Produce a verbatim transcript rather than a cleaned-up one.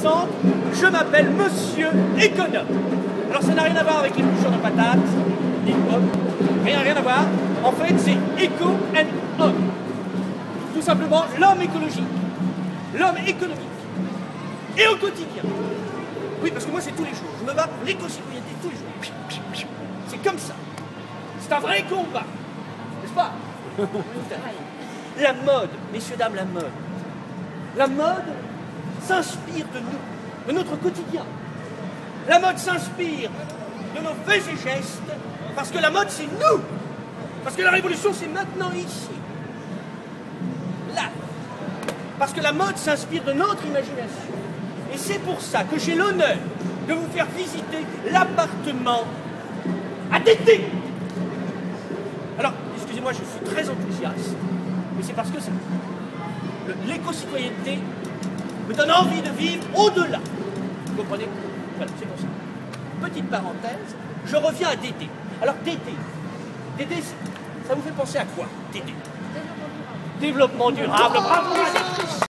soixante, je m'appelle Monsieur Économe. Alors ça n'a rien à voir avec les bouchons de patates, ni de pommes, rien, rien à voir. En fait, c'est Eco and Home. Tout simplement l'homme écologique, l'homme économique. Et au quotidien. Oui, parce que moi, c'est tous les jours. Je me bats pour l'éco-citoyenneté tous les jours. C'est comme ça. C'est un vrai combat. N'est-ce pas? La mode, messieurs, dames, la mode. La mode s'inspire de nous, de notre quotidien. La mode s'inspire de nos faits et gestes, parce que la mode, c'est nous. Parce que la révolution, c'est maintenant ici. Là. Parce que la mode s'inspire de notre imagination. Et c'est pour ça que j'ai l'honneur de vous faire visiter l'appartement à Tété. Alors, excusez-moi, je suis très enthousiaste, mais c'est parce que l'éco-citoyenneté me donne envie de vivre au-delà. Vous comprenez? Voilà, c'est pour ça. Petite parenthèse, je reviens à Tété. Alors, Tété, Tété, ça vous fait penser à quoi, Tété? Développement durable. Bravo.